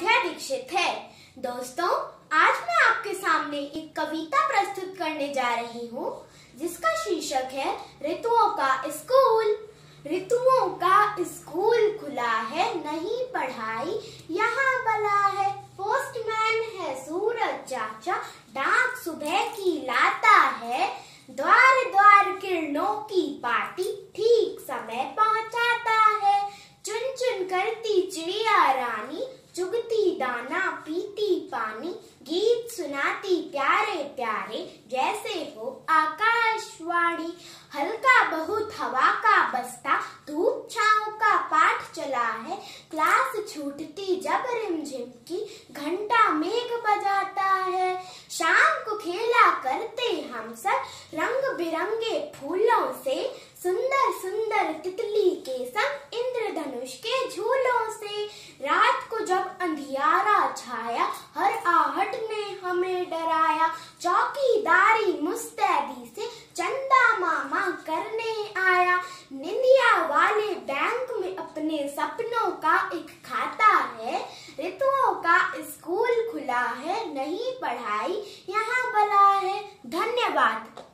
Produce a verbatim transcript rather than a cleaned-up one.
आराध्या दीक्षित है। दोस्तों, आज मैं आपके सामने एक कविता प्रस्तुत करने जा रही हूँ जिसका शीर्षक है ऋतुओं का स्कूल। ऋतुओं का स्कूल खुला है, नहीं पढ़ाई यहाँ बला है। पोस्टमैन है सूरज चाचा, डाक सुबह की लाता है। द्वार द्वार किरणों की पार्टी ठीक समय पहुँचाता है। चुन चुन करती चिड़िया रानी, चुगती दाना पीती पानी। गीत सुनाती प्यारे प्यारे, जैसे हो आकाशवाणी। हल्का बहुत हवा का बस्ता, धूप छाँव का पाठ चला है। क्लास छूटती जब रिमझिम की, घंटा मेघ बजाता है। शाम को खेला करते हम सब रंग बिरंगे फूलों से। सुंदर सुंदर तितली के संग इंद्रधनुष के झूलों से। रात को जब अंधियारा छाया, हर आहट ने हमें डराया। चौकीदारी मुस्तैदी से चंदा मामा करने आया। निंदिया वाले बैंक में अपने सपनों का एक खाता है। ऋतुओं का स्कूल खुला है, नहीं पढ़ाई यहाँ बला है। धन्यवाद।